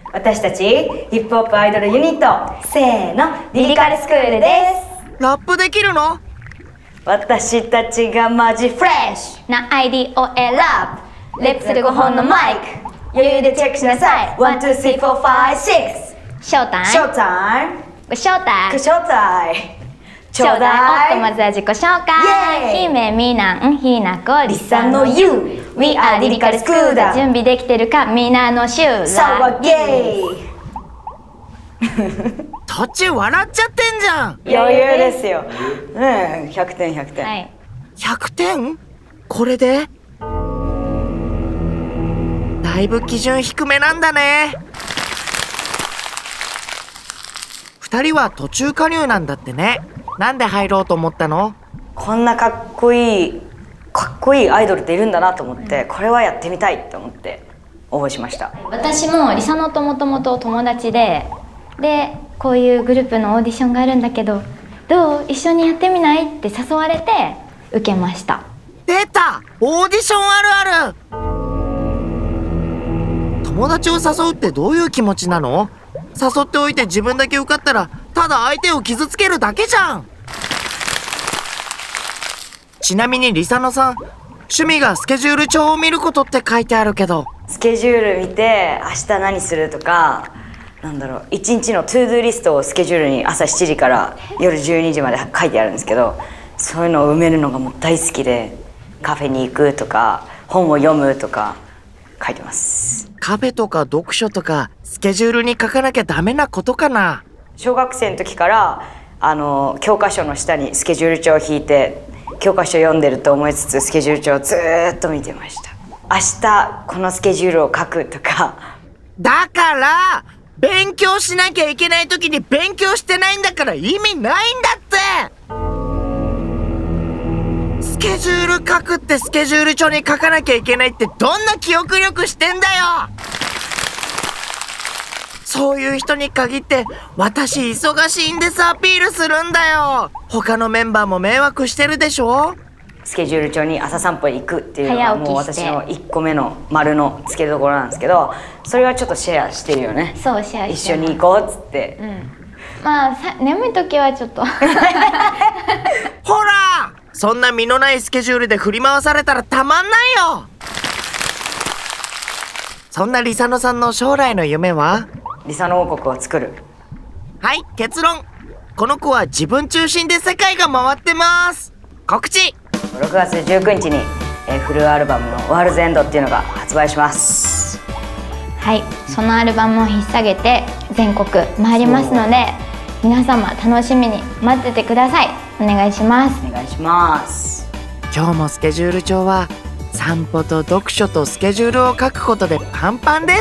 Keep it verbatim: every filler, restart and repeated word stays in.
私たちヒップホップアイドルユニット、せーの、リリカルスクールです。 ラップできるの？ 私たちがマジフレッシュな アイディー を選ぶ。 リップするごほんのマイク、余裕でチェックしなさい。ワン、ツー、スリー、フォー、ファイブ、シックス。 ショータイム。 ショータイム。 ご招待。 ご招待。ちょうおっと、 だい。 まずは自己紹介。 イエーイ姫みなんひなこりさのリサの You We are リリカルスクールだ。準備できてるかみなのシュー騒げ途中笑っちゃってんじゃん。 余裕ですよ。うん、ひゃくてんひゃくてん。 はい。 ひゃくてん？これで？だいぶ基準低めなんだね。二人は途中加入なんだってね。なんで入ろうと思ったの？ こんなかっこいいかっこいいアイドルっているんだなと思って、これはやってみたいって思って応募しました。 私もリサノともともと友達で、でこういうグループのオーディションがあるんだけどどう一緒にやってみないって誘われて受けました。 出た！オーディションあるある。友達を誘うってどういう気持ちなの？誘っておいて自分だけ受かったらただ相手を傷つけるだけじゃん。ちなみにリサノさん、趣味がスケジュール帳を見ることって書いてあるけど、 スケジュール見て明日何するとか、なんだろう、一日のトゥードゥーリストをスケジュールに朝しちじから夜じゅうにじまで書いてあるんですけど、そういうのを埋めるのがもう大好きで、カフェに行くとか本を読むとか書いてます。 カフェとか読書とかスケジュールに書かなきゃダメなことかな。 小学生の時からあの教科書の下にスケジュール帳を引いて教科書読んでると思いつつスケジュール帳をずーっと見てました。明日このスケジュールを書くとか。 だから勉強しなきゃいけない時に勉強してないんだから意味ないんだって。スケジュール書くってスケジュール帳に書かなきゃいけないってどんな記憶力してんだよ。そういう人に限って私忙しいんですアピールするんだよ。他のメンバーも迷惑してるでしょ。 スケジュール帳に朝散歩に行くっていうのがもう私のいっこめの丸のつけどころなんですけど、それはちょっとシェアしてるよね。 そうシェアして一緒に行こうっつって、 うん、まあさ眠い時はちょっとほらそんな身のないスケジュールで振り回されたらたまんないよ。そんなリサノさんの将来の夢は？ リサノ王国を作る。 はい、結論。この子は自分中心で世界が回ってます。告知。 ろくがつじゅうくにちに、えー、フルアルバムの「ワールズエンド」っていうのが発売します。 はい、そのアルバムを引っ提げて全国回りますので、皆様楽しみに待っててください。お願いします。 お願いします。 今日もスケジュール帳は散歩と読書とスケジュールを書くことでパンパンです。